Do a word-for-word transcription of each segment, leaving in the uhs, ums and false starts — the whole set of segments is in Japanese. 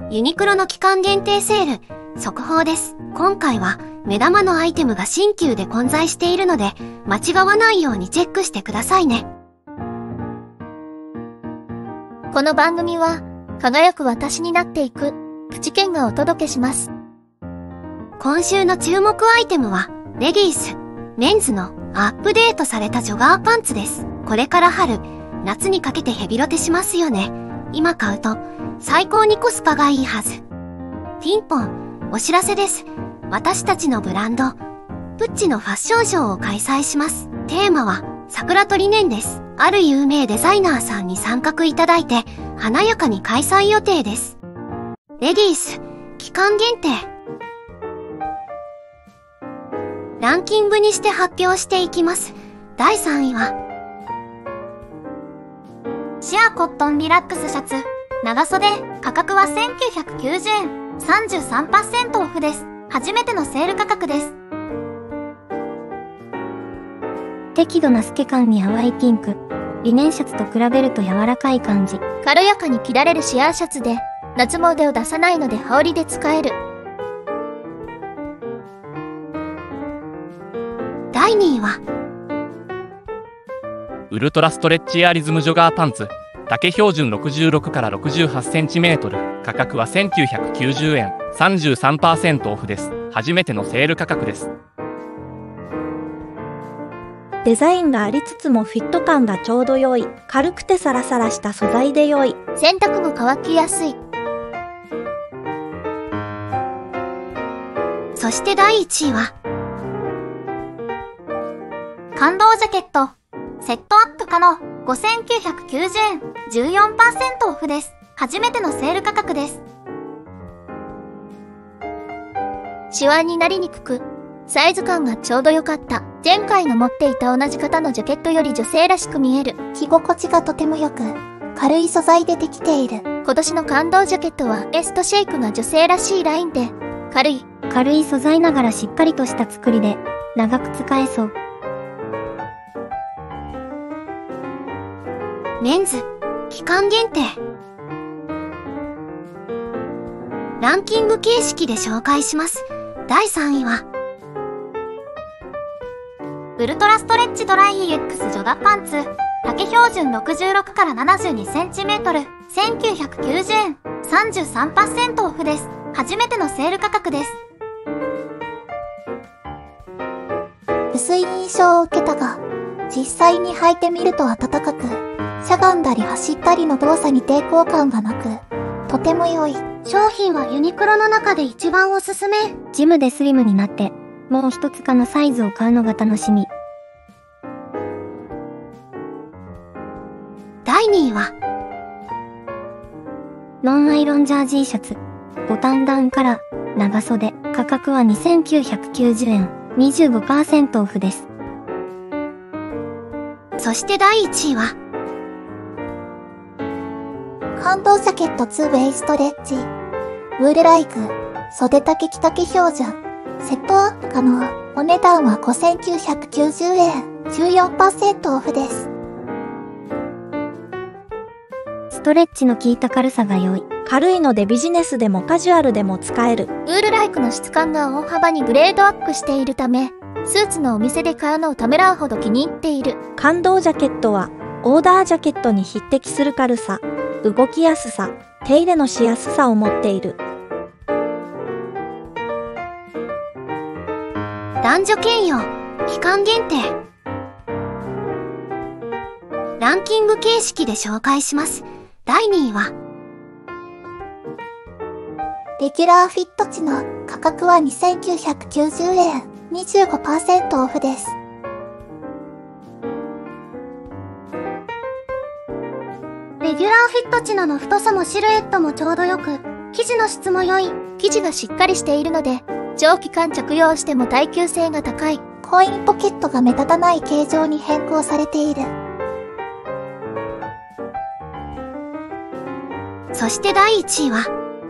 ユニクロの期間限定セール、速報です。今回は目玉のアイテムが新旧で混在しているので、間違わないようにチェックしてくださいね。 この番組は、輝く私になっていく、プチケンがお届けします。 今週の注目アイテムは、レギース、メンズのアップデートされたジョガーパンツです。これから春、夏にかけてヘビロテしますよね。今買うと、最高にコスパがいいはず。ピンポン、お知らせです。私たちのブランド、プッチのファッションショーを開催します。テーマは、桜とリネンです。ある有名デザイナーさんに参画いただいて、華やかに開催予定です。レギース、期間限定。ランキングにして発表していきます。だいさんいは、シアコットンリラックスシャツ、長袖、価格はせんきゅうひゃくきゅうじゅうえん、さんじゅうさんパーセント オフです。初めてのセール価格です。 適度な透け感に淡いピンク。リネンシャツと比べると柔らかい感じ。 軽やかに着られるシアーシャツで、夏も腕を出さないので羽織で使える。 だいにいは、 ウルトラストレッチエアリズムジョガーパンツ。丈標準ろくじゅうろくからろくじゅうはちセンチメートル。価格はせんきゅうひゃくきゅうじゅうえん。さんじゅうさんパーセント オフです。初めてのセール価格です。 デザインがありつつもフィット感がちょうど良い。軽くてサラサラした素材で良い。 洗濯も乾きやすい。 そしてだいいちいは、感動ジャケット。セットアップ可能。ごせんきゅうひゃくきゅうじゅうえん。じゅうよんパーセント オフです。初めてのセール価格です。 シワになりにくく、サイズ感がちょうど良かった。前回の持っていた同じ型のジャケットより女性らしく見える。 着心地がとても良く、軽い素材でできている。 今年の感動ジャケットはエストシェイクが女性らしいラインで、軽い。 軽い素材ながらしっかりとした作りで、長く使えそう。 メンズ、期間限定。ランキング形式で紹介します。だいさんいは、ウルトラストレッチドライ イーエックス ジョガパンツ。丈標準ろくじゅうろくからななじゅうにセンチメートル。せんきゅうひゃくきゅうじゅうえん。さんじゅうさんパーセント オフです。初めてのセール価格です。 薄い印象を受けたが、実際に履いてみると暖かく、しゃがんだり走ったりの動作に抵抗感がなく、とても良い。 商品はユニクロの中で一番おすすめ。 ジムでスリムになって、もう一つかのサイズを買うのが楽しみ。 だいにいは、 ノンアイロンジャージーシャツ。ボタンダウンカラー、長袖。価格はにせんきゅうひゃくきゅうじゅうえん。にじゅうごパーセント オフです。 そしてだいいちいは、 感動ジャケットツーウェイストレッチ。ウールライク、袖丈着丈標準。セットアップ可能。お値段はごせんきゅうひゃくきゅうじゅうえん。じゅうよんパーセント オフです。 ストレッチの効いた軽さが良い。 軽いのでビジネスでもカジュアルでも使える。 ウールライクの質感が大幅にグレードアップしているため、スーツのお店で買うのをためらうほど気に入っている。 感動ジャケットは、オーダージャケットに匹敵する軽さ、動きやすさ、手入れのしやすさを持っている。 男女兼用、期間限定。ランキング形式で紹介します。だいにいは、 レギュラーフィット値の価格はにせんきゅうひゃくきゅうじゅうえん。にじゅうごパーセント オフです。 レギュラーフィット値のの太さもシルエットもちょうどよく、生地の質も良い。 生地がしっかりしているので、長期間着用しても耐久性が高い。 コインポケットが目立たない形状に変更されている。 そしてだいいちいは、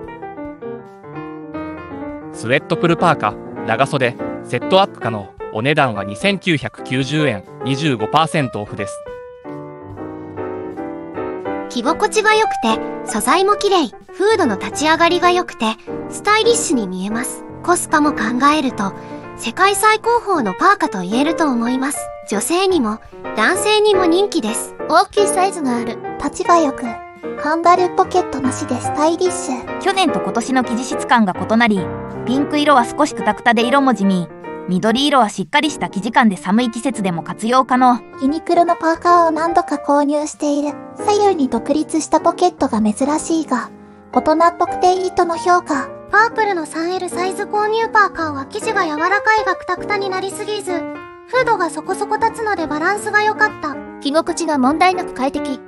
スウェットプルパーカ、長袖、セットアップ可能。お値段はにせんきゅうひゃくきゅうじゅうえん。にじゅうごパーセント オフです。 着心地が良くて、素材も綺麗、フードの立ち上がりが良くて、スタイリッシュに見えます。コスパも考えると、世界最高峰のパーカと言えると思います。女性にも、男性にも人気です。 大きいサイズがある。 立ちが良く、カンガルーポケットなしでスタイリッシュ。 去年と今年の生地質感が異なり、ピンク色は少しクタクタで色も地味、緑色はしっかりした生地感で寒い季節でも活用可能。 ユニクロのパーカーを何度か購入している。左右に独立したポケットが珍しいが、大人っぽくていいとの評価。 パープルの スリーエル サイズ購入パーカーは生地が柔らかいがクタクタになりすぎず、フードがそこそこ立つのでバランスが良かった。 着心地が問題なく快適。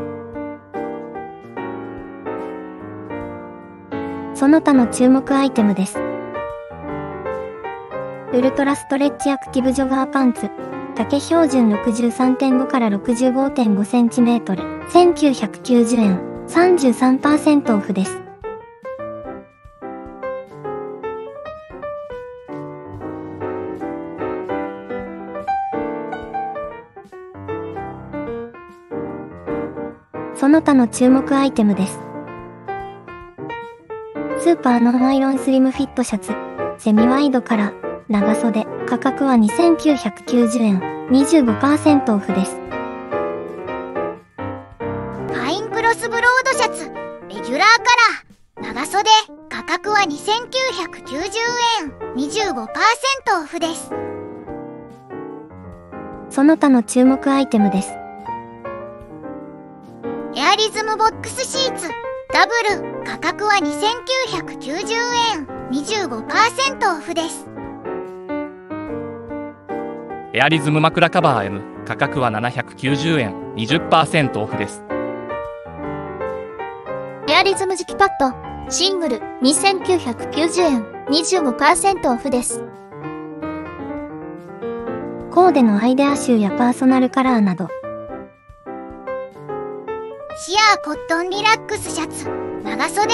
その他の注目アイテムです。ウルトラストレッチアクティブジョガーパンツ。丈標準 ろくじゅうさんてんご から ろくじゅうごてんごセンチメートル。せんきゅうひゃくきゅうじゅうえん。さんじゅうさんパーセント オフです。その他の注目アイテムです。スーパーノンアイロンスリムフィットシャツ。セミワイドから長袖。価格はにせんきゅうひゃくきゅうじゅうえん。にじゅうごパーセント オフです。 ファインクロスブロードシャツ。レギュラーカラー。長袖。価格はにせんきゅうひゃくきゅうじゅうえん。にじゅうごパーセント オフです。 その他の注目アイテムです。 エアリズムボックスシーツ。ダブル。価格はにせんきゅうひゃくきゅうじゅうえん。にじゅうごパーセント オフです。 エアリズム枕カバー エム。価格はななひゃくきゅうじゅうえん。にじゅっパーセント オフです。 エアリズム磁気パッド。シングル。にせんきゅうひゃくきゅうじゅうえん。にじゅうごパーセント オフです。 コーデのアイデア集やパーソナルカラーなど。 シアーコットンリラックスシャツ。長袖。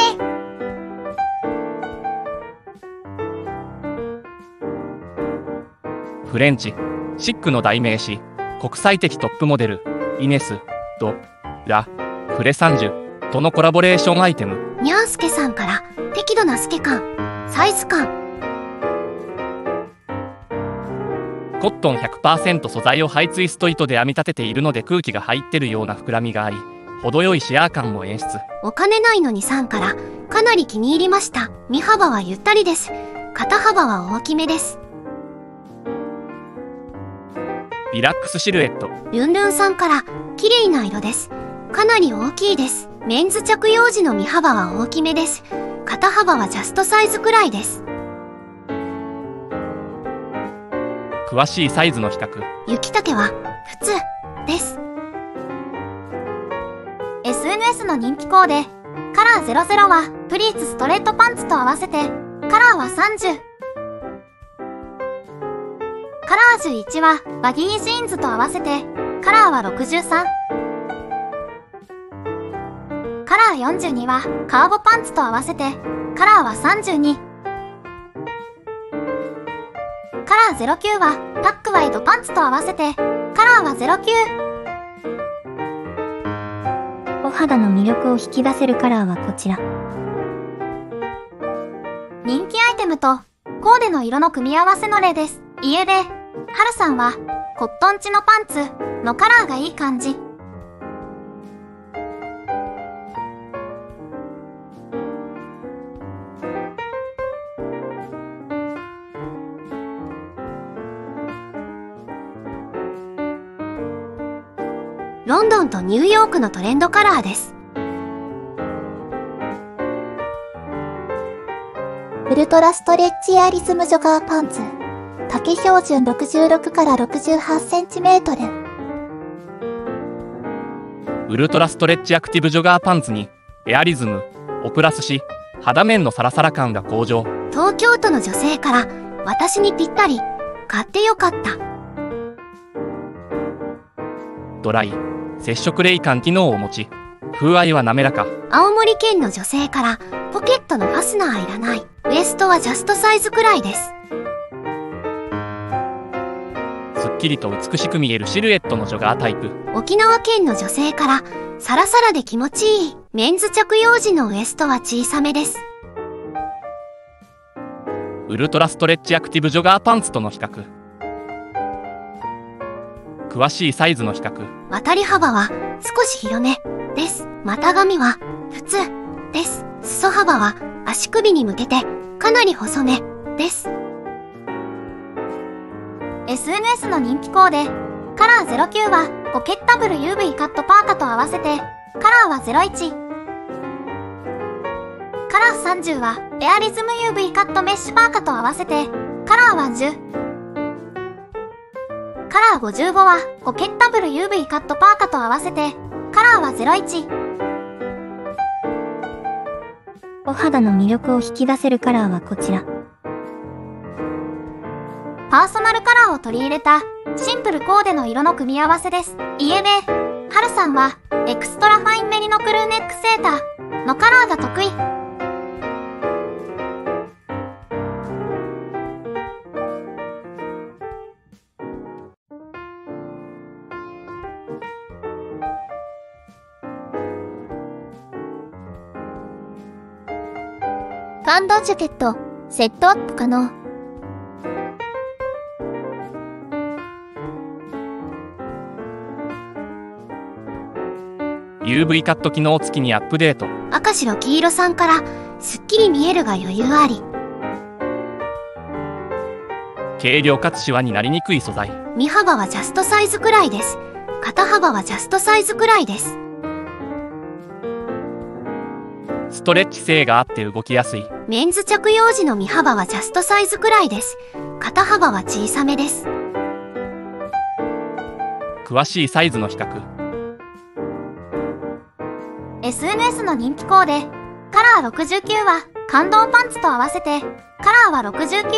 フレンチ。シックの代名詞。国際的トップモデル。イネス、ド、ラ、フレサンジュとのコラボレーションアイテム。 にゃんすけさんから適度な透け感、サイズ感。 コットン ひゃくパーセント 素材をハイツイスト糸で編み立てているので空気が入ってるような膨らみがあり、程よいシェア感を演出。 お金ないのにさんからかなり気に入りました。身幅はゆったりです。肩幅は大きめです。 リラックスシルエット。 ルンルンさんから綺麗な色です。かなり大きいです。メンズ着用時の身幅は大きめです。肩幅はジャストサイズくらいです。 詳しいサイズの比較。 雪丈は普通です。エスエヌエス の人気コーデ、カラーゼロゼロはプリーツストレートパンツと合わせて、カラーはさんじゅう。カラーじゅういちはバギージーンズと合わせて、カラーはろくじゅうさん。カラーよんじゅうにはカーボパンツと合わせて、カラーはさんじゅうに。カラーゼロきゅうはタックワイドパンツと合わせて、カラーはゼロきゅう。 お肌の魅力を引き出せるカラーはこちら。 人気アイテムとコーデの色の組み合わせの例です。家で、はるさんはコットンチのパンツのカラーがいい感じ。ロンドンとニューヨークのトレンドカラーです。 ウルトラストレッチエアリズムジョガーパンツ。丈標準ろくじゅうろくからろくじゅうはちセンチメートル。 ウルトラストレッチアクティブジョガーパンツにエアリズムをプラスし、肌面のサラサラ感が向上。 東京都の女性から私にぴったり、買ってよかった。 ドライ接触冷感機能を持ち、風合いは滑らか。 青森県の女性からポケットのファスナーいらない。ウエストはジャストサイズくらいです。 すっきりと美しく見えるシルエットのジョガータイプ。 沖縄県の女性からサラサラで気持ちいい。メンズ着用時のウエストは小さめです。 ウルトラストレッチアクティブジョガーパンツとの比較。詳しいサイズの比較。 渡り幅は少し広めです。股上は普通です。裾幅は足首に向けてかなり細めです。 エスエヌエス の人気コーデ、カラーゼロきゅうはポケッタブル ユーブイ カットパーカと合わせて、カラーはゼロいち。カラーさんじゅうはエアリズム ユーブイ カットメッシュパーカと合わせて、カラーはじゅう。カラーごじゅうごはポケッタブル ユーブイ カットパーカと合わせて、カラーはゼロいち。 お肌の魅力を引き出せるカラーはこちら。 パーソナルカラーを取り入れたシンプルコーデの色の組み合わせです。家で、はるさんはエクストラファインメリノクルーネックセーターのカラーが得意。感動ジャケット、セットアップ可能。 ユーブイ カット機能付きにアップデート。 赤白黄色さんからすっきり見えるが余裕あり。 軽量かつシワになりにくい素材。 身幅はジャストサイズくらいです。肩幅はジャストサイズくらいです。 ストレッチ性があって動きやすい。 メンズ着用時の身幅はジャストサイズくらいです。肩幅は小さめです。 詳しいサイズの比較。 エスエヌエス の人気コーデ、カラーろくじゅうきゅうは感動パンツと合わせて、カラーはろくじゅうきゅう。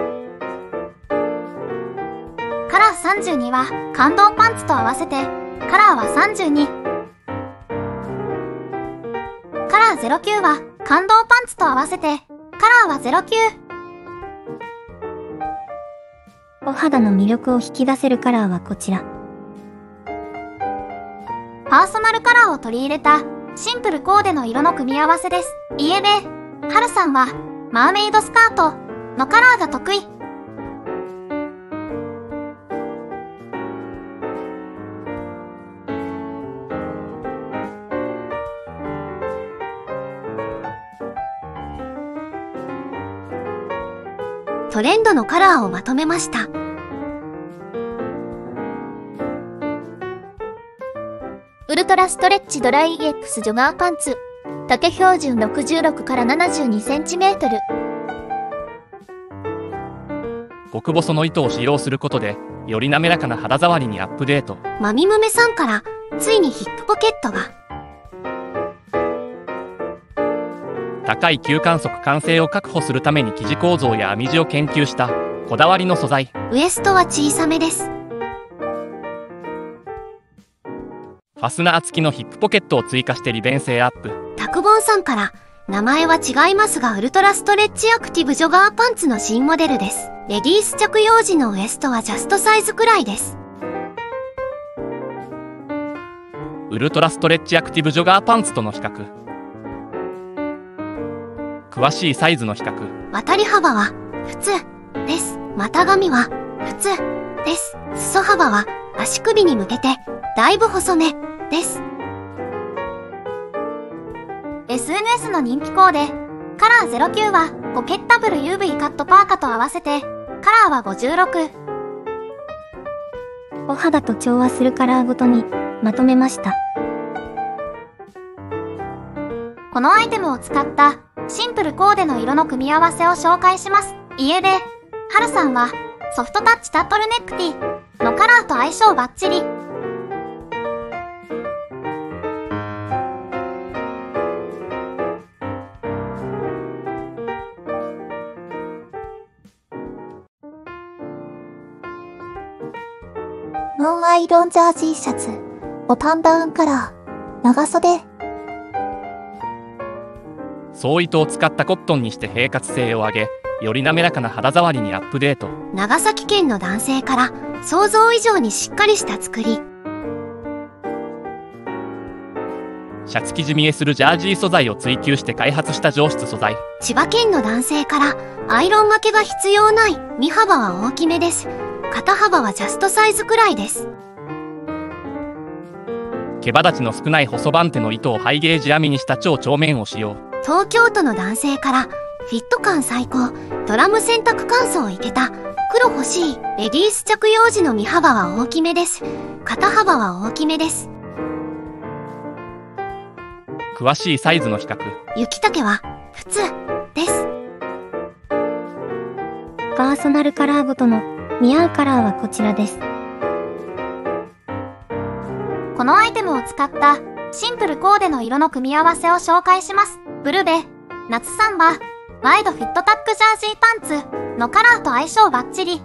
カラーさんじゅうには感動パンツと合わせて、カラーはさんじゅうに。カラーゼロきゅうは感動パンツと合わせて、カラーはゼロきゅう。 お肌の魅力を引き出せるカラーはこちら。 パーソナルカラーを取り入れたシンプルコーデの色の組み合わせです。家で、はるさんはマーメイドスカートのカラーが得意。 トレンドのカラーをまとめました。 ウルトラストレッチドライ イーエックス ジョガーパンツ。丈標準ろくじゅうろくからななじゅうにセンチメートル。 極細の糸を使用することで、より滑らかな肌触りにアップデート。 まみむめさんから、ついにヒップポケットが。 高い吸汗速乾性を確保するために生地構造や編み地を研究したこだわりの素材。 ウエストは小さめです。 ファスナー付きのヒップポケットを追加して利便性アップ。 タクボンさんから、名前は違いますがウルトラストレッチアクティブジョガーパンツの新モデルです。レディース着用時のウエストはジャストサイズくらいです。 ウルトラストレッチアクティブジョガーパンツとの比較。詳しいサイズの比較。 渡り幅は普通です。股上は普通です。裾幅は足首に向けてだいぶ細めです。 エスエヌエス の人気コーデ、カラーゼロきゅうはポケッタブル ユーブイ カットパーカと合わせて、カラーはごじゅうろく。 お肌と調和するカラーごとにまとめました。 このアイテムを使ったシンプルコーデの色の組み合わせを紹介します。家で、はるさんはソフトタッチタットルネックティーのカラーと相性バッチリ。 ノンアイロンジャージーシャツ、ボタンダウンカラー、長袖。 総糸を使ったコットンにして平滑性を上げ、より滑らかな肌触りにアップデート。 長崎県の男性から想像以上にしっかりした作り。 シャツ生地見えするジャージー素材を追求して開発した上質素材。 千葉県の男性から、アイロンがけが必要ない。身幅は大きめです。肩幅はジャストサイズくらいです。 毛羽立ちの少ない細番手の糸をハイゲージ編みにした超長面を使用。 東京都の男性から、フィット感最高。ドラム洗濯乾燥いけた。黒欲しい。レディース着用時の身幅は大きめです。肩幅は大きめです。 詳しいサイズの比較。 雪丈は普通です。 パーソナルカラーごとの似合うカラーはこちらです。 このアイテムを使ったシンプルコーデの色の組み合わせを紹介します。ブルベ、夏サンバ、ワイドフィットタックジャージーパンツのカラーと相性バッチリ。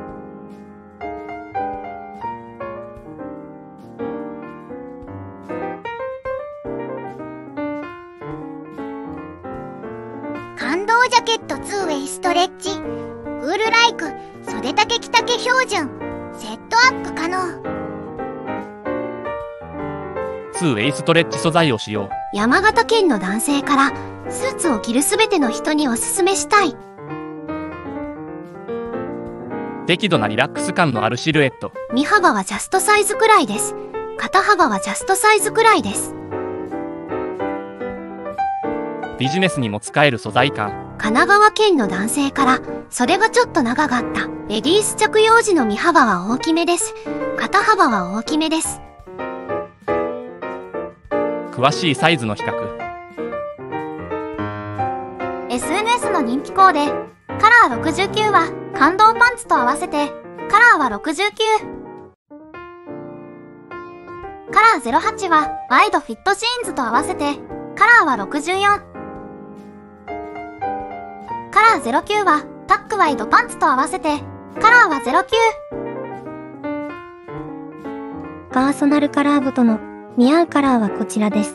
感動ジャケットツーウェイストレッチ。ウールライク袖丈着丈標準。セットアップ可能。 ツーウェイストレッチ素材を使用。 山形県の男性から、スーツを着るすべての人におすすめしたい。 適度なリラックス感のあるシルエット。 身幅はジャストサイズくらいです。肩幅はジャストサイズくらいです。 ビジネスにも使える素材感。 神奈川県の男性から、袖がちょっと長かった。レディース着用時の身幅は大きめです。肩幅は大きめです。 詳しいサイズの比較。 エスエヌエス の人気コーデ、カラーろくじゅうきゅうは感動パンツと合わせて、カラーはろくじゅうきゅう。カラーゼロはちはワイドフィットジーンズと合わせて、カラーはろくじゅうよん。カラーゼロきゅうはタックワイドパンツと合わせて、カラーはゼロきゅう。 パーソナルカラーごとの似合うカラーはこちらです。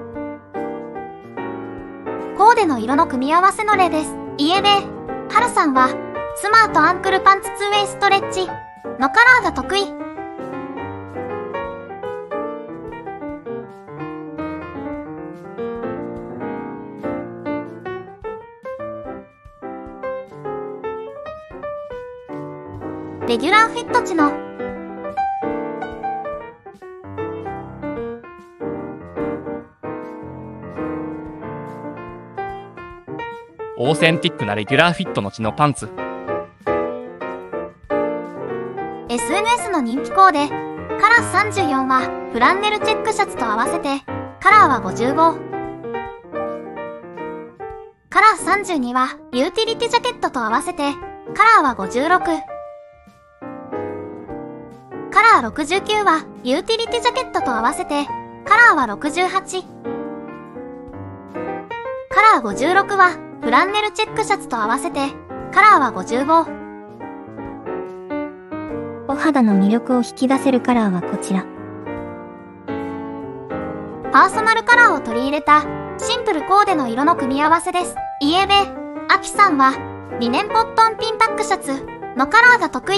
コーデの色の組み合わせの例です。家で、はるさんは、スマートアンクルパンツツーウェイストレッチのカラーが得意。レギュラーフィット値のオーセンティックなレギュラーフィットの血のパンツ。 エスエヌエス の人気コーデ、カラーさんじゅうよんはフランネルチェックシャツと合わせて、カラーはごじゅうご。カラーさんじゅうにはユーティリティジャケットと合わせて、カラーはごじゅうろく。カラーろくじゅうきゅうはユーティリティジャケットと合わせて、カラーはろくじゅうはち。カラーごじゅうろくはフランネルチェックシャツと合わせて、カラーはごじゅうご。 お肌の魅力を引き出せるカラーはこちら。 パーソナルカラーを取り入れたシンプルコーデの色の組み合わせです。家で、あきさんはリネンコットンピンタックシャツのカラーが得意。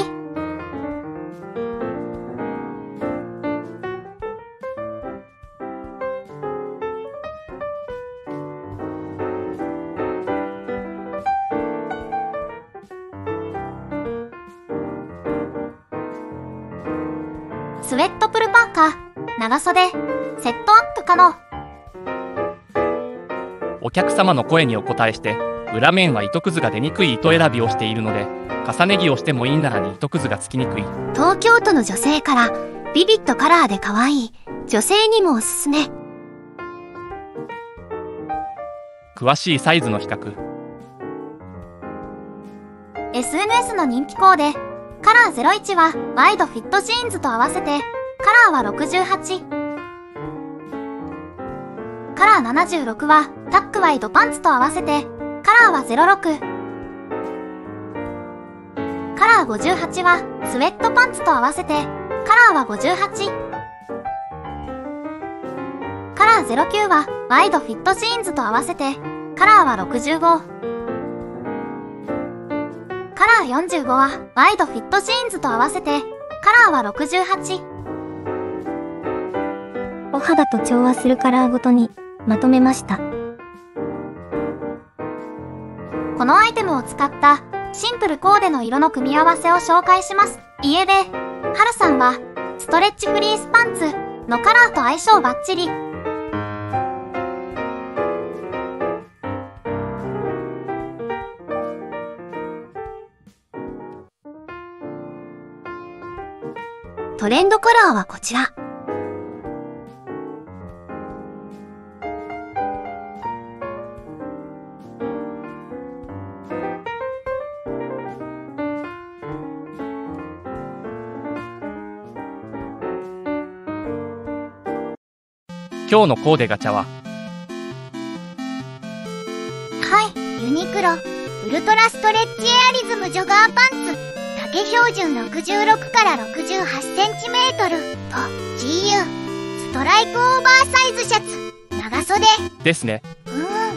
スウェットプルパーカー、長袖、セットアップ可能。 お客様の声にお答えして、裏面は糸くずが出にくい糸選びをしているので、重ね着をしてもいいならに糸くずがつきにくい。 東京都の女性から、ビビットカラーで可愛い。女性にもおすすめ。 詳しいサイズの比較。 エスエヌエス の人気コーデ、カラーゼロいちはワイドフィットジーンズと合わせて、カラーはろくじゅうはち。カラーななじゅうろくはタックワイドパンツと合わせて、カラーはゼロろく。カラーごじゅうはちはスウェットパンツと合わせて、カラーはごじゅうはち。カラーゼロきゅうはワイドフィットジーンズと合わせて、カラーはろくじゅうご。カラーよんじゅうごはワイドフィットジーンズと合わせて、カラーはろくじゅうはち。 お肌と調和するカラーごとにまとめました。 このアイテムを使ったシンプルコーデの色の組み合わせを紹介します。家で、はるさんはストレッチフリースパンツのカラーと相性バッチリ。 トレンドカラーはこちら。 今日のコーデガチャは、 はい、ユニクロウルトラストレッチエアリズムジョガーパンツ丈標準ろくじゅうろくからろくじゅうはちセンチメートルと ジーユー ストライプオーバーサイズシャツ長袖ですね。 うーん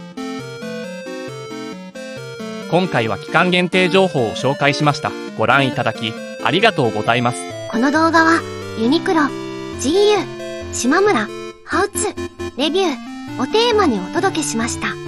今回は期間限定情報を紹介しました。ご覧いただきありがとうございます。 この動画はユニクロ、ジーユー、島村、ハウツー、レビューをテーマにお届けしました。